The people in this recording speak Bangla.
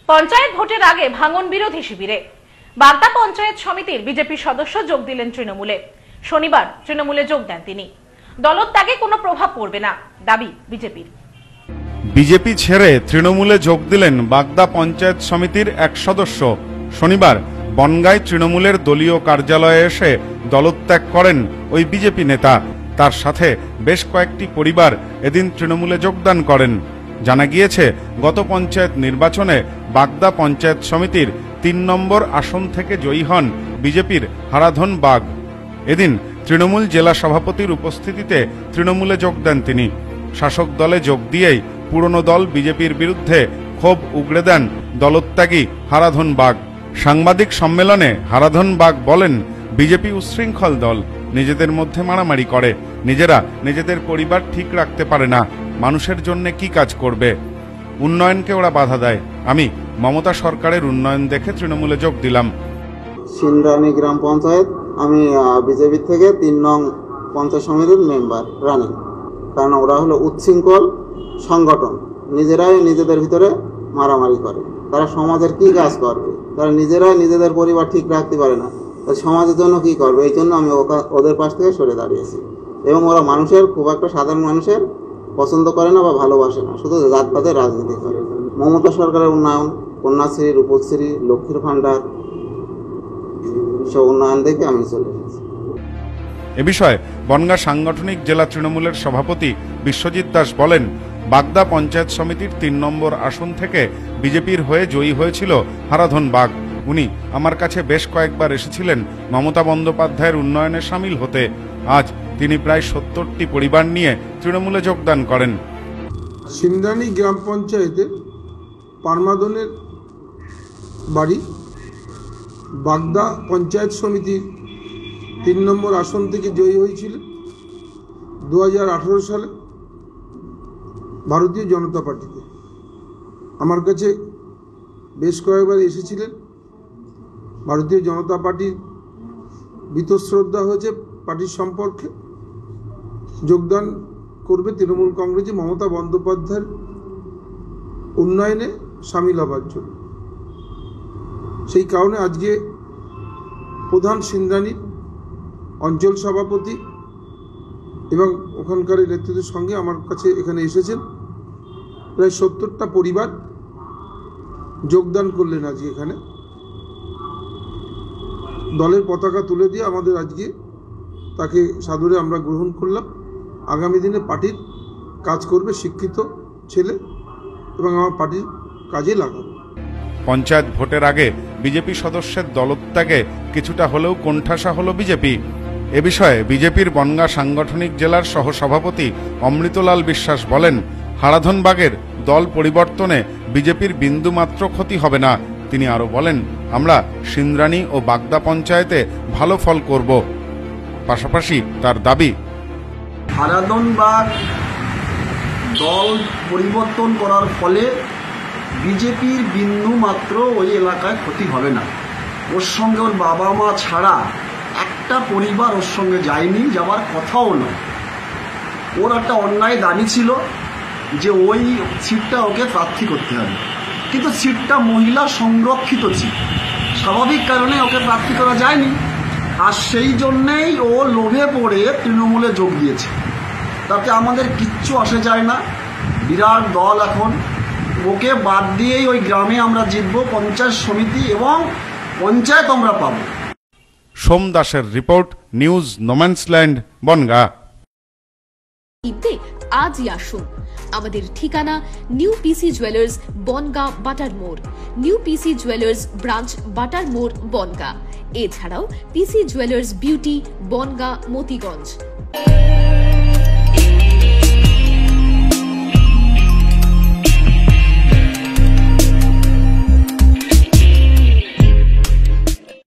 পঞ্চায়েত ভোটের আগে ভাঙন বিরোধী শিবিরে বাগদা পঞ্চায়েত সমিতির বিজেপি সদস্য যোগ দিলেন তৃণমূলে। শনিবার তৃণমূলে যোগ দেন তিনি। দলত্যাগে কোনো প্রভাব পড়বে না দাবি বিজেপির। বিজেপি ছেড়ে তৃণমূলে যোগ দিলেন বাগদা পঞ্চায়েত সমিতির এক সদস্য। শনিবার বনগাঁয় তৃণমূলের দলীয় কার্যালয়ে এসে দলত্যাগ করেন ওই বিজেপি নেতা। তার সাথে বেশ কয়েকটি পরিবার এদিন তৃণমূলে যোগদান করেন। জানা গিয়েছে, গত পঞ্চায়েত নির্বাচনে বাগদা পঞ্চায়েত সমিতির ৩ নম্বর আসন থেকে জয়ী হন বিজেপির হারাধন বাগ। এদিন তৃণমূল জেলা সভাপতির উপস্থিতিতে তৃণমূলে যোগ দেন তিনি। শাসক দলে যোগ দিয়েই পুরনো দল বিজেপির বিরুদ্ধে ক্ষোভ উগড়ে দেন দলত্যাগী হারাধন বাগ। সাংবাদিক সম্মেলনে হারাধন বাগ বলেন, বিজেপি উচ্ছৃঙ্খল দল, নিজেদের মধ্যে মারামারি করে, নিজেরা নিজেদের পরিবার ঠিক রাখতে পারে না, মানুষের জন্য কি কাজ করবে? উন্নয়নকে ওরা বাধা দেয়। আমি মমতা সরকারের উন্নয়ন দেখে তৃণমূলে যোগ দিলাম। সিন্দ্রানী গ্রাম পঞ্চায়েত, আমি বিজেপি থেকে ৩ নং পঞ্চায়েত সমিতির মেম্বার রানিং। কারণ ওরা হলো উচ্ছৃঙ্খল সংগঠন, নিজেরাই নিজেদের ভিতরে মারামারি করে। তারা সমাজের কি কাজ করবে? তারা নিজেরাই নিজেদের পরিবার ঠিক রাখতে পারে না, সমাজের জন্য কি করবে? এই জন্য আমি ওদের পাশ থেকে সরে দাঁড়িয়েছি। এবং ওরা মানুষের, খুব একটা সাধারণ মানুষের পছন্দ করে না বা ভালোবাসে না, শুধু জাতপাতের রাজনীতি করে। মমতা সরকারের উন্নয়ন, কন্যাশ্রী, রূপশ্রী, লক্ষ্মীর ভাণ্ডার, সব উন্নয়ন দেখে আমি চলে এসেছি। এ বিষয়ে বনগাঁ সাংগঠনিক জেলা তৃণমূলের সভাপতি বিশ্বজিৎ দাস বলেন, বাগদা পঞ্চায়েত সমিতির ৩ নম্বর আসন থেকে বিজেপির হয়ে জয়ী হয়েছিল হারাধন বাগ। উনি আমার কাছে বেশ কয়েকবার এসেছিলেন মমতা বন্দ্যোপাধ্যায়ের উন্নয়নে সামিল হতে। আজ তিনি প্রায় ৭০টি পরিবার নিয়ে তৃণমূলে যোগদান করেন। সিন্দ্রানী গ্রাম পঞ্চায়েতে পারমাদনের বাড়ি। বাগদা পঞ্চায়েত সমিতির ৩ নম্বর আসন থেকে জয়ী হয়েছিল 2018 সালে ভারতীয় জনতা পার্টিতে। আমার কাছে বেশ কয়েকবার এসেছিলেন। ভারতীয় জনতা পার্টির বীতশ্রদ্ধা হয়েছে পার্টির সম্পর্কে, যোগদান করবে তৃণমূল কংগ্রেসে মমতা বন্দ্যোপাধ্যায়ের উন্নয়নে সামিল হবার জন্য। সেই কারণে আজকে প্রধান সিন্দ্রানীর অঞ্চল সভাপতি এবং ওখানকার নেতৃত্বের সঙ্গে আমার কাছে এখানে এসেছেন। প্রায় ৭০টা পরিবার যোগদান করলেন আজকে এখানে। দলের পতাকা তুলে দিয়ে আমাদের আজকে তাকে সাদরে আমরা গ্রহণ করলাম। আগামী দিনে পার্টির কাজ করবে, শিক্ষিত ছেলে, এবং আমার পার্টির কাজে লাগাবো। পঞ্চায়েত ভোটের আগে বিজেপি সদস্যের দলত্যাগে কিছুটা হলেও কোণঠাসা হলো বিজেপি। এ বিষয়ে বিজেপির বনগাঁ সাংগঠনিক জেলার সহসভাপতি অমৃতলাল বিশ্বাস বলেন, হারাধন বাগের দল পরিবর্তনে বিজেপির বিন্দুমাত্র ক্ষতি হবে না। তিনি আরো বলেন, আমরা সিন্দ্রানী ও বাগদা পঞ্চায়েতে ভালো ফল করব। পাশাপাশি তার দাবি, হারাধন বাগ দল পরিবর্তন করার ফলে বিজেপির বিন্দু মাত্র ওই এলাকায় ক্ষতি হবে না। ওর সঙ্গে ওর বাবা মা ছাড়া একটা পরিবার ওর সঙ্গে যায়নি, যাওয়ার কথাও নয়। ওর একটা অন্যায় দাবি ছিল যে ওই সিটটা ওকে প্রার্থী করতে হবে, কিন্তু সিটটা মহিলা সংরক্ষিত ছিল, স্বাভাবিক কারণে ওকে প্রার্থী করা যায়নি। আর সেই জন্যেই ও লোভে পড়ে তৃণমূলে যোগ দিয়েছে। তাতে আমাদের কিচ্ছু আসে যায় না, বিরাট দল এখন। ওকে বাদ দিয়েই ওই গ্রামে আমরা জিতবো, পঞ্চায়েত সমিতি এবং পঞ্চায়েত আমরা পাবো। সোম দাসের রিপোর্ট, নিউজ নোম্যান্সল্যান্ড, বনগাঁ। আজই আসুন। আমাদের ঠিকানা নিউ পিসি জুয়েলার্স, বনগাঁ বাটার মোড়। নিউ পিসি জুয়েলার্স ব্রাঞ্চ, বাটার মোড়, বনগাঁ। এছাড়াও PC jewellers beauty, Bongaon, Motiganj.